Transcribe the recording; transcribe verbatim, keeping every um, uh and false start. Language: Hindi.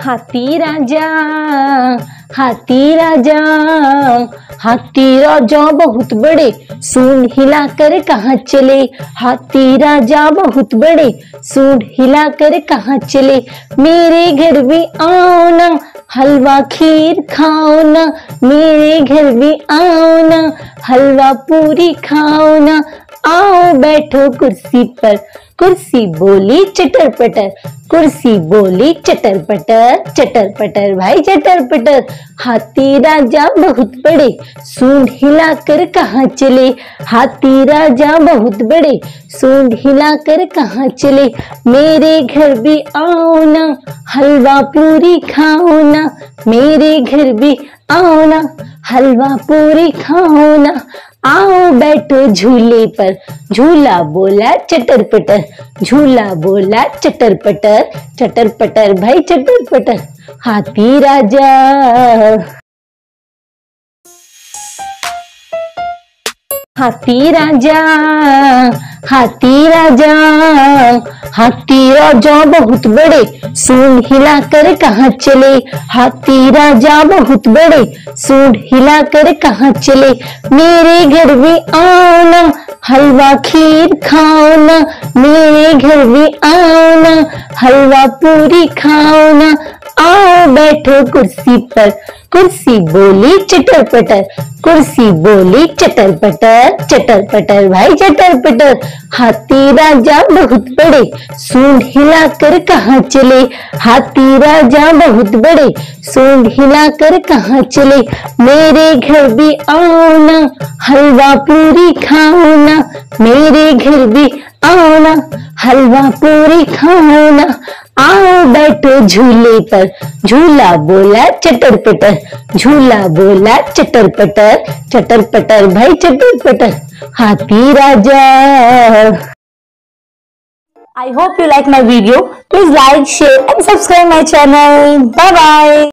हाथी राजा हाथी राजा हाथी राजा बहुत बड़े, सूंड हिलाकर कहाँ चले। हाथी राजा बहुत बड़े, सूंड हिलाकर कहाँ चले। मेरे घर भी आओ ना, हलवा खीर खाओ ना। मेरे घर भी आओ ना, हलवा पूरी खाओ ना। आओ बैठो कुर्सी पर, कुर्सी बोली चटर पटर। कुर्सी बोली चटर पटर, चटर पटर भाई चटर पटर। हाथी राजा बहुत बड़े, सूंड हिलाकर कहाँ चले। हाथी राजा बहुत बड़े, सूंड हिलाकर कहाँ चले। मेरे घर भी आओ ना, हलवा पूरी खाओ ना। मेरे घर भी आओ ना, हलवा पूरी खाओ ना। आओ बैठो झूले पर, झूला बोला चटर पटर। झूला बोला चटर पटर, चटर पटर भाई चटर पटर। हाथी राजा हाथी राजा हाथी राजा हाथी राजा बहुत बड़े, सूंड हिलाकर कहाँ चले। हाथी राजा बहुत बड़े, सूंड हिलाकर कहाँ चले। मेरे घर भी आओ ना, हलवा खीर खाओ ना। मेरे घर भी आओ ना, हलवा पूरी खाओ ना। आओ बैठो कुर्सी पर, कुर्सी बोली चटर पटर। कुर्सी बोली चटर पटर, चटर पटर भाई चटर पटर। हाथी राजा बहुत बड़े, सूंड हिलाकर कहाँ चले। हाथी राजा बहुत बड़े, सूंड हिलाकर कहाँ चले। मेरे घर भी आओ ना, हलवा पूरी खाओ ना। मेरे घर भी आओ ना, हलवा पूरी खाओ ना। आओ बैठो झूले पर, झूला बोला चटर पटर। झूला बोला चटर पटर, चटर पटर भाई चटर पटर। हाथी राजा। I hope you like my video. Please like, share and subscribe my channel. Bye bye.